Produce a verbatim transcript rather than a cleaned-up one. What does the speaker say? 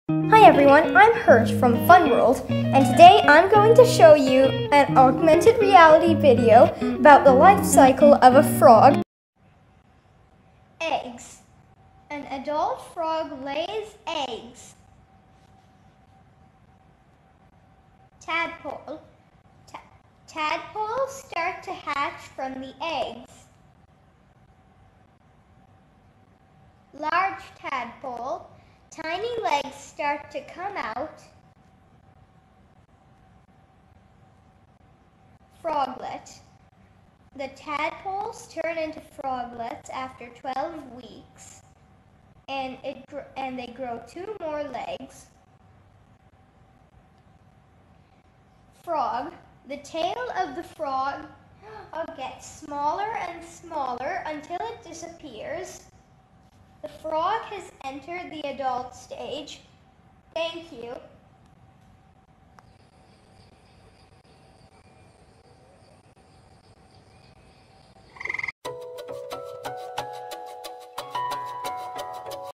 Hi everyone, I'm Hirsch from Fun World, and today I'm going to show you an augmented reality video about the life cycle of a frog. Eggs. An adult frog lays eggs. Tadpole. Ta tadpoles start to hatch from the eggs. Large tadpole. Tiny legs start to come out. Froglet. The tadpoles turn into froglets after twelve weeks, and, it and they grow two more legs. Frog. The tail of the frog gets smaller and smaller until it disappears. The frog has entered the adult stage. Thank you.